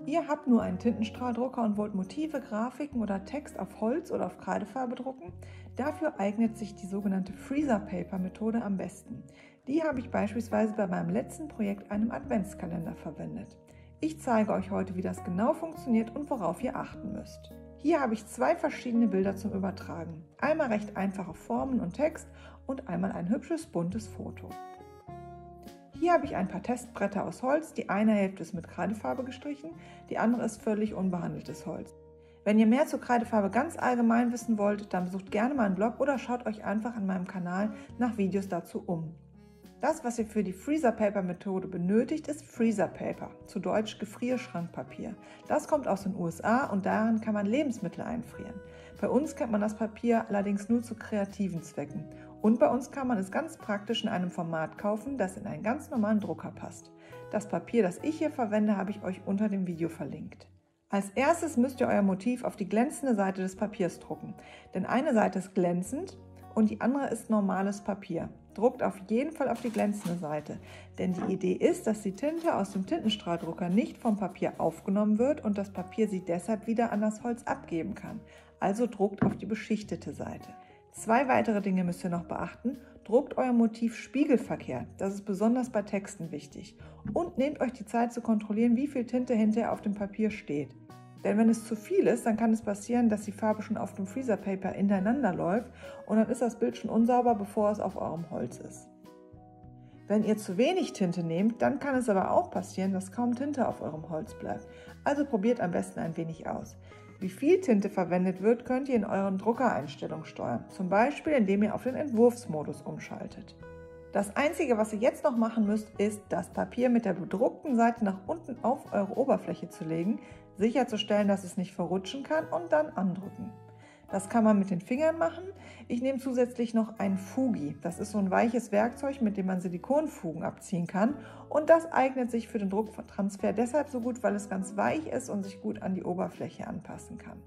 Ihr habt nur einen Tintenstrahldrucker und wollt Motive, Grafiken oder Text auf Holz oder auf Kreidefarbe drucken? Dafür eignet sich die sogenannte Freezer Paper Methode am besten. Die habe ich beispielsweise bei meinem letzten Projekt, einem Adventskalender, verwendet. Ich zeige euch heute, wie das genau funktioniert und worauf ihr achten müsst. Hier habe ich zwei verschiedene Bilder zum Übertragen. Einmal recht einfache Formen und Text und einmal ein hübsches buntes Foto. Hier habe ich ein paar Testbretter aus Holz, die eine Hälfte ist mit Kreidefarbe gestrichen, die andere ist völlig unbehandeltes Holz. Wenn ihr mehr zur Kreidefarbe ganz allgemein wissen wollt, dann besucht gerne meinen Blog oder schaut euch einfach an meinem Kanal nach Videos dazu um. Das, was ihr für die Freezer Paper Methode benötigt, ist Freezer Paper, zu Deutsch Gefrierschrankpapier. Das kommt aus den USA und darin kann man Lebensmittel einfrieren. Bei uns kennt man das Papier allerdings nur zu kreativen Zwecken. Und bei uns kann man es ganz praktisch in einem Format kaufen, das in einen ganz normalen Drucker passt. Das Papier, das ich hier verwende, habe ich euch unter dem Video verlinkt. Als erstes müsst ihr euer Motiv auf die glänzende Seite des Papiers drucken, denn eine Seite ist glänzend und die andere ist normales Papier. Druckt auf jeden Fall auf die glänzende Seite, denn die Idee ist, dass die Tinte aus dem Tintenstrahldrucker nicht vom Papier aufgenommen wird und das Papier sie deshalb wieder an das Holz abgeben kann. Also druckt auf die beschichtete Seite. Zwei weitere Dinge müsst ihr noch beachten. Druckt euer Motiv spiegelverkehrt, das ist besonders bei Texten wichtig. Und nehmt euch die Zeit zu kontrollieren, wie viel Tinte hinterher auf dem Papier steht. Denn wenn es zu viel ist, dann kann es passieren, dass die Farbe schon auf dem Freezer Paper ineinander läuft und dann ist das Bild schon unsauber, bevor es auf eurem Holz ist. Wenn ihr zu wenig Tinte nehmt, dann kann es aber auch passieren, dass kaum Tinte auf eurem Holz bleibt. Also probiert am besten ein wenig aus. Wie viel Tinte verwendet wird, könnt ihr in euren Druckereinstellungen steuern, zum Beispiel indem ihr auf den Entwurfsmodus umschaltet. Das Einzige, was ihr jetzt noch machen müsst, ist, das Papier mit der bedruckten Seite nach unten auf eure Oberfläche zu legen, sicherzustellen, dass es nicht verrutschen kann und dann andrücken. Das kann man mit den Fingern machen. Ich nehme zusätzlich noch ein Fugi. Das ist so ein weiches Werkzeug, mit dem man Silikonfugen abziehen kann. Und das eignet sich für den Drucktransfer deshalb so gut, weil es ganz weich ist und sich gut an die Oberfläche anpassen kann.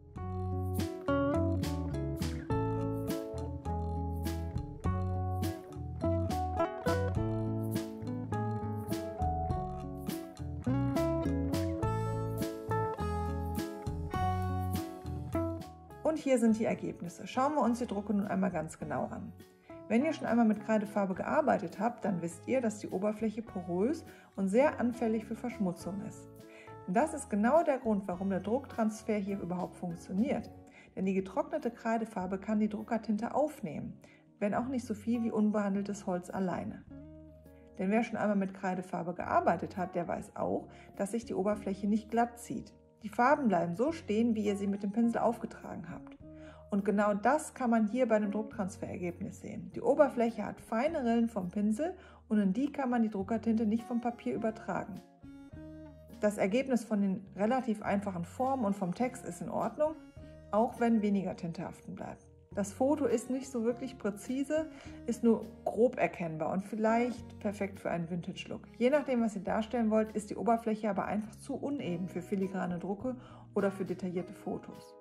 Und hier sind die Ergebnisse. Schauen wir uns die Drucke nun einmal ganz genau an. Wenn ihr schon einmal mit Kreidefarbe gearbeitet habt, dann wisst ihr, dass die Oberfläche porös und sehr anfällig für Verschmutzung ist. Das ist genau der Grund, warum der Drucktransfer hier überhaupt funktioniert. Denn die getrocknete Kreidefarbe kann die Druckertinte aufnehmen, wenn auch nicht so viel wie unbehandeltes Holz alleine. Denn wer schon einmal mit Kreidefarbe gearbeitet hat, der weiß auch, dass sich die Oberfläche nicht glatt zieht. Die Farben bleiben so stehen, wie ihr sie mit dem Pinsel aufgetragen habt. Und genau das kann man hier bei dem Drucktransferergebnis sehen. Die Oberfläche hat feine Rillen vom Pinsel und in die kann man die Druckertinte nicht vom Papier übertragen. Das Ergebnis von den relativ einfachen Formen und vom Text ist in Ordnung, auch wenn weniger Tinte haften bleibt. Das Foto ist nicht so wirklich präzise, ist nur grob erkennbar und vielleicht perfekt für einen Vintage-Look. Je nachdem, was ihr darstellen wollt, ist die Oberfläche aber einfach zu uneben für filigrane Drucke oder für detaillierte Fotos.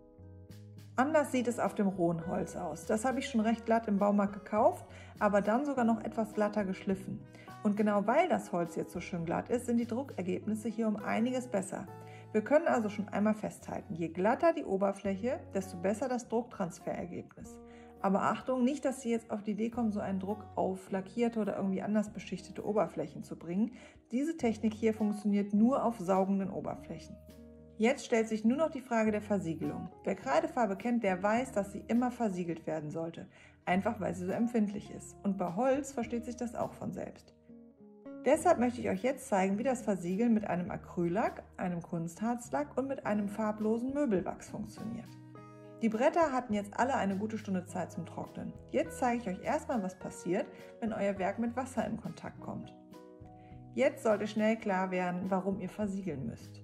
Anders sieht es auf dem rohen Holz aus. Das habe ich schon recht glatt im Baumarkt gekauft, aber dann sogar noch etwas glatter geschliffen. Und genau weil das Holz jetzt so schön glatt ist, sind die Druckergebnisse hier um einiges besser. Wir können also schon einmal festhalten, je glatter die Oberfläche, desto besser das Drucktransferergebnis. Aber Achtung, nicht, dass Sie jetzt auf die Idee kommen, so einen Druck auf lackierte oder irgendwie anders beschichtete Oberflächen zu bringen. Diese Technik hier funktioniert nur auf saugenden Oberflächen. Jetzt stellt sich nur noch die Frage der Versiegelung. Wer Kreidefarbe kennt, der weiß, dass sie immer versiegelt werden sollte, einfach weil sie so empfindlich ist. Und bei Holz versteht sich das auch von selbst. Deshalb möchte ich euch jetzt zeigen, wie das Versiegeln mit einem Acryllack, einem Kunstharzlack und mit einem farblosen Möbelwachs funktioniert. Die Bretter hatten jetzt alle eine gute Stunde Zeit zum Trocknen. Jetzt zeige ich euch erstmal, was passiert, wenn euer Werk mit Wasser in Kontakt kommt. Jetzt sollte schnell klar werden, warum ihr versiegeln müsst.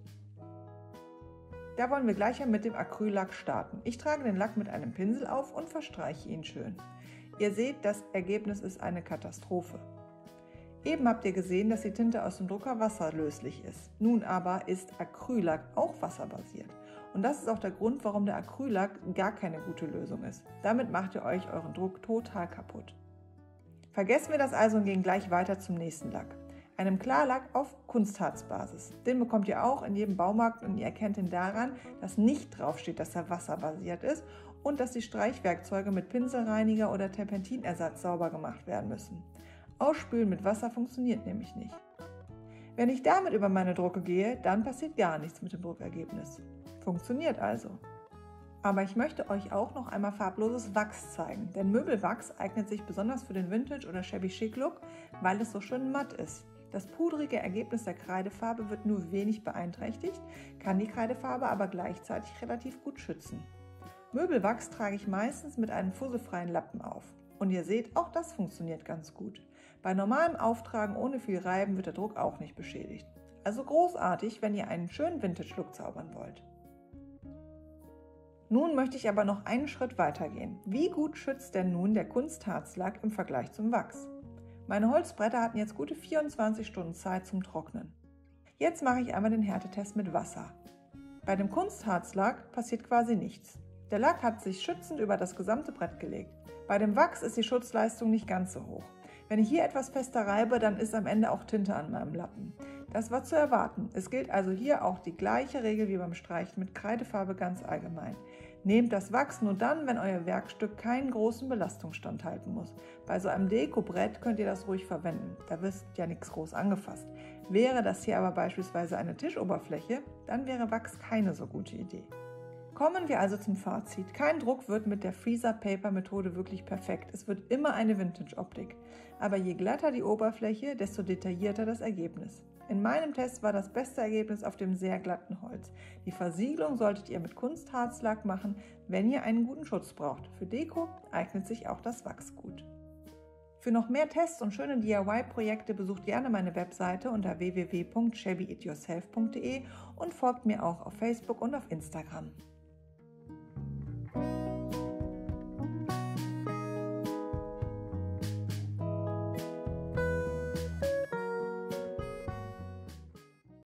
Da wollen wir gleich mit dem Acryllack starten. Ich trage den Lack mit einem Pinsel auf und verstreiche ihn schön. Ihr seht, das Ergebnis ist eine Katastrophe. Eben habt ihr gesehen, dass die Tinte aus dem Drucker wasserlöslich ist. Nun aber ist Acryllack auch wasserbasiert. Und das ist auch der Grund, warum der Acryllack gar keine gute Lösung ist. Damit macht ihr euch euren Druck total kaputt. Vergessen wir das also und gehen gleich weiter zum nächsten Lack. einem Klarlack auf Kunstharzbasis. Den bekommt ihr auch in jedem Baumarkt und ihr erkennt ihn daran, dass nicht draufsteht, dass er wasserbasiert ist und dass die Streichwerkzeuge mit Pinselreiniger oder Terpentinersatz sauber gemacht werden müssen. Ausspülen mit Wasser funktioniert nämlich nicht. Wenn ich damit über meine Drucke gehe, dann passiert gar nichts mit dem Druckergebnis. Funktioniert also. Aber ich möchte euch auch noch einmal farbloses Wachs zeigen, denn Möbelwachs eignet sich besonders für den Vintage- oder Shabby-Chic-Look, weil es so schön matt ist. Das pudrige Ergebnis der Kreidefarbe wird nur wenig beeinträchtigt, kann die Kreidefarbe aber gleichzeitig relativ gut schützen. Möbelwachs trage ich meistens mit einem fusselfreien Lappen auf. Und ihr seht, auch das funktioniert ganz gut. Bei normalem Auftragen ohne viel Reiben wird der Druck auch nicht beschädigt. Also großartig, wenn ihr einen schönen Vintage-Look zaubern wollt. Nun möchte ich aber noch einen Schritt weiter gehen. Wie gut schützt denn nun der Kunstharzlack im Vergleich zum Wachs? Meine Holzbretter hatten jetzt gute 24 Stunden Zeit zum Trocknen. Jetzt mache ich einmal den Härtetest mit Wasser. Bei dem Kunstharzlack passiert quasi nichts. Der Lack hat sich schützend über das gesamte Brett gelegt. Bei dem Wachs ist die Schutzleistung nicht ganz so hoch. Wenn ich hier etwas fester reibe, dann ist am Ende auch Tinte an meinem Lappen. Das war zu erwarten. Es gilt also hier auch die gleiche Regel wie beim Streichen mit Kreidefarbe ganz allgemein. Nehmt das Wachs nur dann, wenn euer Werkstück keinen großen Belastungsstand halten muss. Bei so einem Dekobrett könnt ihr das ruhig verwenden, da wird ja nichts groß angefasst. Wäre das hier aber beispielsweise eine Tischoberfläche, dann wäre Wachs keine so gute Idee. Kommen wir also zum Fazit. Kein Druck wird mit der Freezer-Paper-Methode wirklich perfekt. Es wird immer eine Vintage-Optik. Aber je glatter die Oberfläche, desto detaillierter das Ergebnis. In meinem Test war das beste Ergebnis auf dem sehr glatten Holz. Die Versiegelung solltet ihr mit Kunstharzlack machen, wenn ihr einen guten Schutz braucht. Für Deko eignet sich auch das Wachs gut. Für noch mehr Tests und schöne DIY-Projekte besucht gerne meine Webseite unter www.shabbyityourself.de und folgt mir auch auf Facebook und auf Instagram.